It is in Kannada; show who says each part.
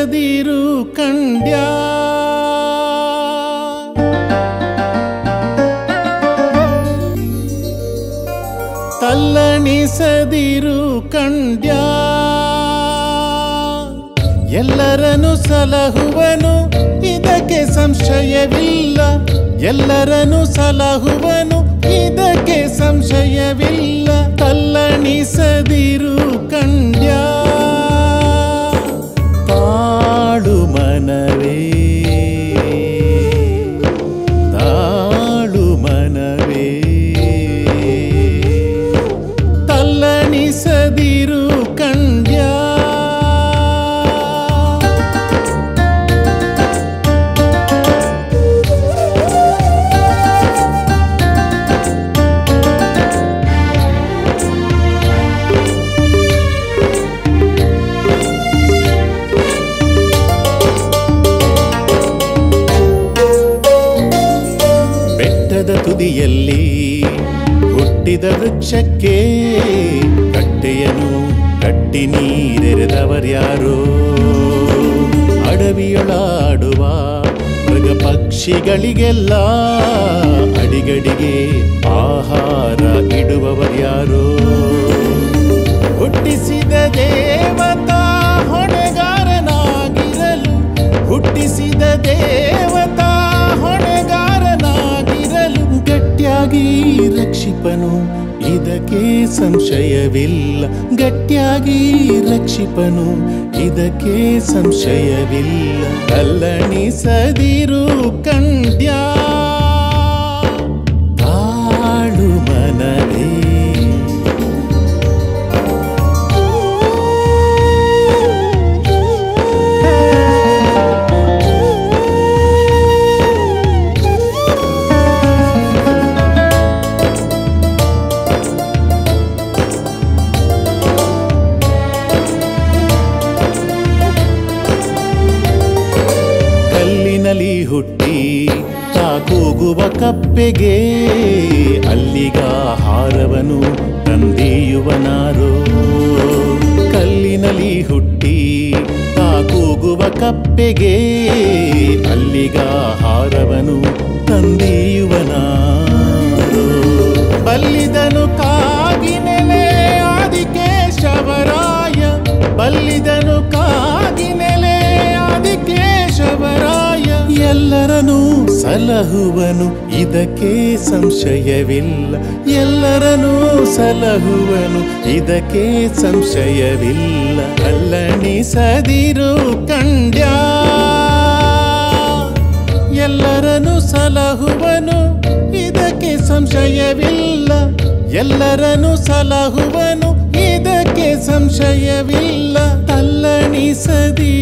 Speaker 1: ತಲ್ಲಣಿಸದಿರು ಕಂಡ್ಯಾ ತಲ್ಲಣಿಸದಿರು ಕಂಡ್ಯಾ ಎಲ್ಲರನ್ನು ಸಲಹುವನು ಇದಕ್ಕೆ ಸಂಶಯವಿಲ್ಲ ಎಲ್ಲರನ್ನು ಸಲಹುವನು ಇದಕ್ಕೆ ಸಂಶಯವಿಲ್ಲ ತಲ್ಲಣಿಸದಿರು ಕಂಡ್ಯಾ ತಾಳು ಮನವೇ ತಾಳು ಮನವೇ ತಲ್ಲಣಿಸದಿರು ಕಂಡ್ಯಾ ತುದಿಯಲ್ಲಿ ಹುಟ್ಟಿದ ವೃಕ್ಷಕ್ಕೆ ಕಟ್ಟೆಯನ್ನು ಕಟ್ಟಿ ನೀರೆರೆದವರ್ಯಾರೋ ಅಡವಿಯೊಳಾಡುವ ಮೃಗ ಪಕ್ಷಿಗಳಿಗೆಲ್ಲ ಅಡಿಗಡಿಗೆ ಆಹಾರ ಇಡುವವರ್ಯಾರೋ ಹುಟ್ಟಿಸಿದ ದೇವತಾ ಹೊಣೆಗಾರನಾಗಿರಲು ಹುಟ್ಟಿಸಿದ ದೇವತಾ ಹೊಣೆಗಾರನಾಗಿರಲು ಗಟ್ಟಿಯಾಗಿ ರಕ್ಷಿಪನು ಇದಕ್ಕೆ ಸಂಶಯವಿಲ್ಲ ಗಟ್ಟಿಯಾಗಿ ರಕ್ಷಿಪನು ಇದಕ್ಕೆ ಸಂಶಯವಿಲ್ಲ ತಲ್ಲಣಿಸದಿರು ಕಂಡ್ಯಾ ತಾಳು ಮನವೇ ಹುಟ್ಟಿ ತಾಕೂಗುವ ಕಪ್ಪೆಗೆ ಅಲ್ಲಿಗಾಹಾರವನು ತಂದೆಯುವನಾರೋ ಕಲ್ಲಿನಲ್ಲಿ ಹುಟ್ಟಿ ತಾಕೂಗುವ ಕಪ್ಪೆಗೆ ಅಲ್ಲಿಗಾಹಾರವನು ತಂದೆಯುವನಾರೋ ಬಲ್ಲಿದನು ಕಾಗಿನೆಲೆ ಆದಿಕೇಶವರಾಯ ಬಲ್ಲಿದನು ಕಾಗಿನೆಲೆ ಆದಿಕೇಶವರಾಯ ಎಲ್ಲರನ್ನೂ ಸಲಹುವನು ಇದಕ್ಕೆ ಸಂಶಯವಿಲ್ಲ ಎಲ್ಲರನ್ನೂ ಸಲಹುವನು ಇದಕ್ಕೆ ಸಂಶಯವಿಲ್ಲ ತಲ್ಲಣಿಸದಿರು ಕಂಡ್ಯಾ ಎಲ್ಲರನ್ನೂ ಸಲಹುವನು ಇದಕ್ಕೆ ಸಂಶಯವಿಲ್ಲ ಎಲ್ಲರನ್ನೂ ಸಲಹುವನು ಇದಕ್ಕೆ ಸಂಶಯವಿಲ್ಲ ತಲ್ಲಣಿಸದಿರು